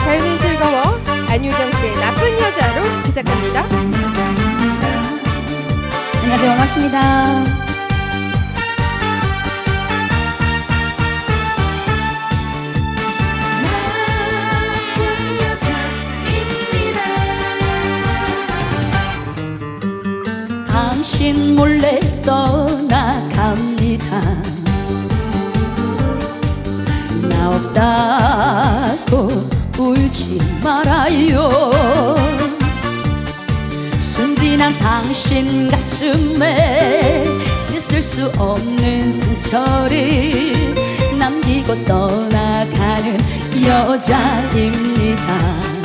자유는 즐거워 안유정 씨의 나쁜 여자로 시작합니다. 안녕하세요, 반갑습니다. 당신 몰래 떠나갑니다. 나 없다고 울지 말아요. 순진한 당신 가슴에 씻을 수 없는 상처를 남기고 떠나가는 여자입니다.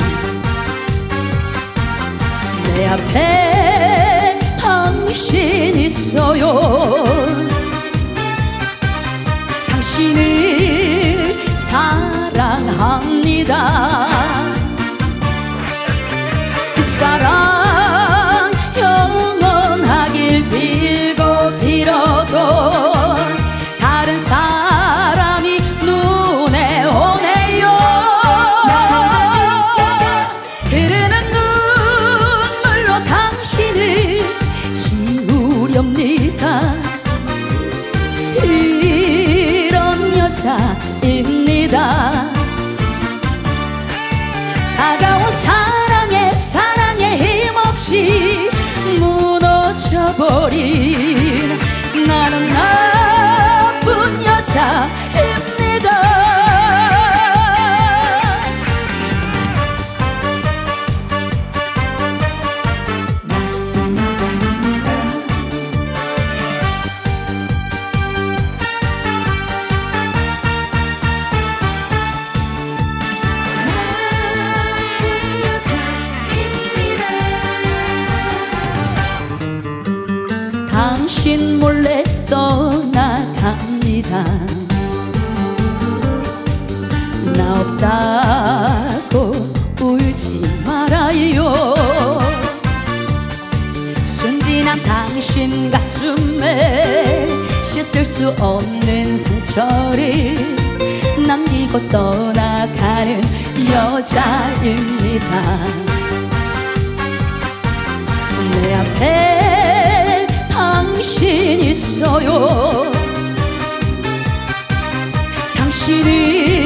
내 앞에 당신 있어요. 당신을 사랑합니다. 그 사랑 영원하길 빌고 빌어도 다른 사람이 눈에 오네요. 흐르는 눈물로 당신을 지우렵니다. 이런 여자입니다. 다가온 사랑에 힘없이 무너져버린 나는 나쁜 여자입니다. 당신 몰래 떠나갑니다. 나 없다고 울지 말아요. 순진한 당신 가슴에 씻을 수 없는 상처를 남기고 떠나가는 여자입니다. 내 앞에 당신 있어요. 당신이